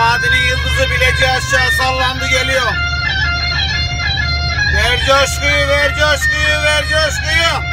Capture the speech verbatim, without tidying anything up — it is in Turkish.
vadinin yıldızı Bilecik'e aşağı sallandı geliyor. Ver coşkuyu, ver coşkuyu, ver coşkuyu.